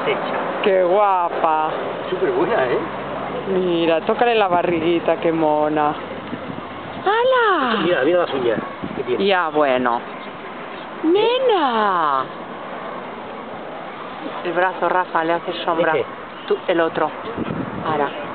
hecha. Qué guapa. Súper buena, ¿eh? Mira, tócale la barriguita, qué mona. ¡Hala! Mira, mira las uñas que tiene. Ya, bueno. ¡Nena! El brazo, Rafa, le hace sombra. Ese. Tú, el otro. Ahora.